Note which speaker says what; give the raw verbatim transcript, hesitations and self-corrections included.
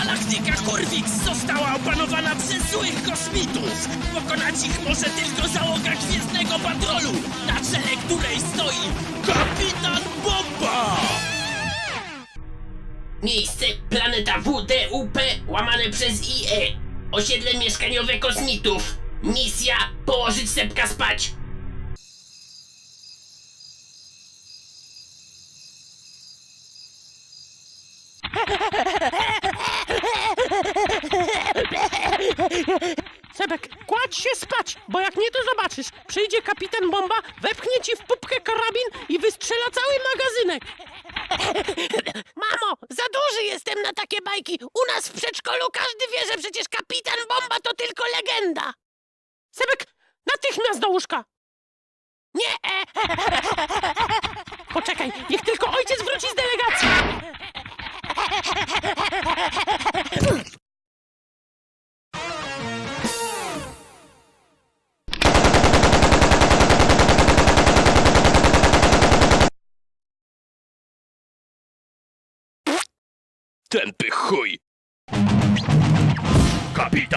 Speaker 1: Galaktyka Hurwix została opanowana przez złych kosmitów. Pokonać ich może tylko załoga Gwiezdnego Patrolu, na czele której stoi Kapitan Bomba!
Speaker 2: Miejsce planeta W D U P łamane przez I E. Osiedle mieszkaniowe kosmitów. Misja położyć Sepka spać.
Speaker 3: Sebek, kładź się spać, bo jak nie to zobaczysz. Przyjdzie kapitan Bomba, wepchnie ci w pupkę karabin i wystrzela cały magazynek. Mamo, za duży jestem na takie bajki. U nas w przedszkolu każdy wie, że przecież kapitan Bomba to tylko legenda. Sebek, natychmiast do łóżka. Nie. Poczekaj, niech tylko ojciec wróci z delegacji.
Speaker 1: Tępy chuj! Kapitan